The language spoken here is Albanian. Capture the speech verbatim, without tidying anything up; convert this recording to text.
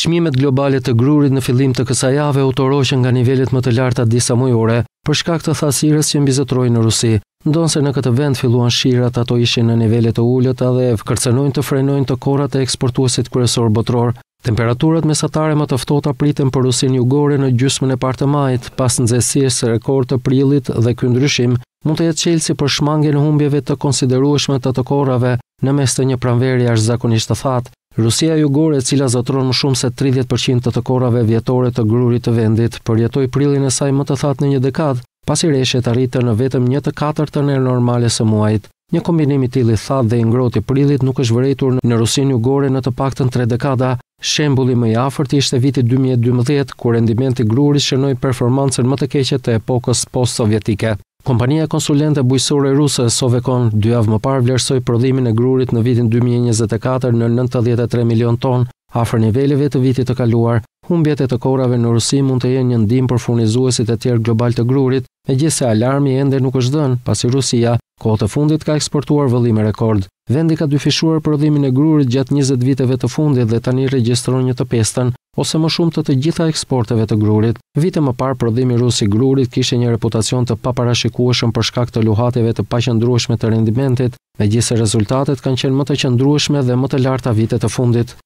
Çmimet globale të grurit në fillim të kësaj jave u toroqën nga nivelet më të larta disa mujore për shkak të thasirës që mbizotroi në Rusi. Ndonse në këtë vend filluan shirat, ato ishin në nivele të ulët dhe kërcënojnë të frenojnë të korrat e eksportuesit kryesor botror. Temperaturat mesatare më të ftohta priten për Rusinë jugore në gjysmën e parë të majit, pas nxehtësisë rekord të prillit, dhe ky ndryshim mund të jetë çelësi për shmangjen e humbjeve të konsiderueshme të të korrave në mes të një pranveri jashtëzakonisht të thatë. Rusia jugore, e cila zotron më shumë se tridhjetë përqind të të korrave vjetore të grurit të vendit, përjetoi prillin e saj më të thatë në një dekadë, pasi reshjet arritën në vetëm një të katërtën e normale së muajit. Një kombinim i tillë i thatë dhe i ngrohtë i prillit nuk është vërejtur në Rusinë jugore në të paktën tre dekada. Shembulli më i afërt ishte viti dy mijë e dymbëdhjetë, kur rendimenti i grurit shënoi performancën më të keqe të epokës post-sovjetike. Kompania konsulente bujqësore ruse Sovecon dy javë më parë vlerësoi prodhimin e grurit në vitin dy mijë e njëzet e katër në nëntëdhjetë e tre milion ton, afër niveleve të vitit të kaluar. Humbjet e të korrave në Rusi mund të jenë një ndihmë për furnizuesit e tjerë global të grurit, megjithse alarmi ende nuk është dhënë, pasi Rusia kohët e fundit ka eksportuar vëllime rekord. Vendi ka dyfishuar prodhimin e grurit gjatë njëzet viteve të fundit dhe tani regjistron një të pestën ose më shumë të të gjitha eksporteve të grurit. Vite më parë prodhimi rus i grurit kishte një reputacion të paparashikueshëm për shkak të luhatjeve të paqëndrueshme të rendimentit, megjithse rezultatet kanë qenë më të qëndrueshme dhe më të larta vitet e fundit.